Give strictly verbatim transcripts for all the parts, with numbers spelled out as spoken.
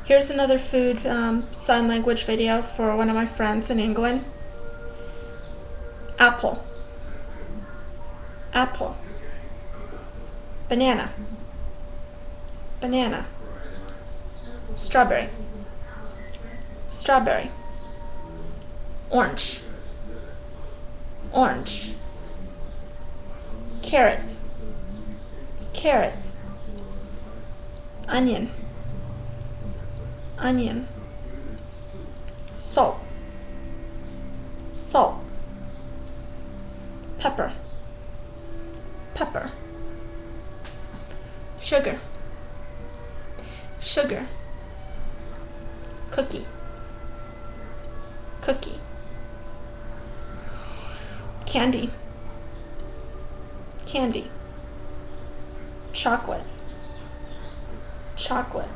Here's another food um, sign language video for one of my friends in England. Apple. Apple. Banana. Banana. Strawberry. Strawberry. Orange. Orange. Carrot. Carrot. Onion. Onion. Salt. Salt. Pepper. Pepper. Sugar. Sugar. Cookie. Cookie. Candy. Candy. Chocolate. Chocolate.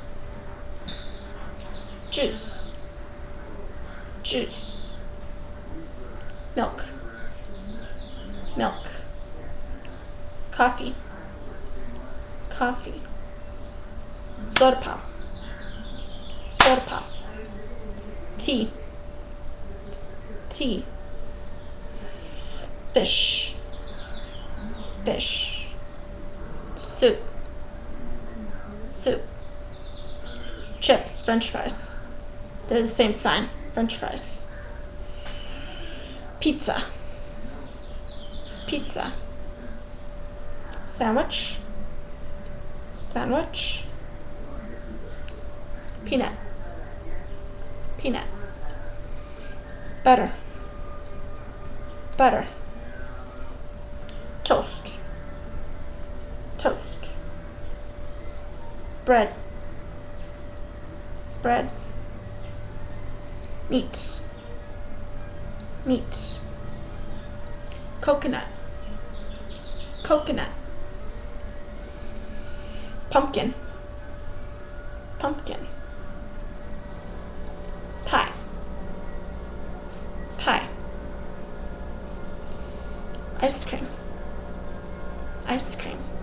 Juice. Juice. Milk. Milk. Coffee. Coffee. Soda pop. Soda pop. Tea. Tea. Fish. Fish. Soup. Soup. Chips. French fries. They're the same sign. French fries. Pizza. Pizza. Sandwich. Sandwich. Peanut. Peanut. Butter. Butter. Toast. Toast. Bread. Bread. Meat. Meat. Coconut. Coconut. Pumpkin. Pumpkin. Pie. Pie. Ice cream. Ice cream.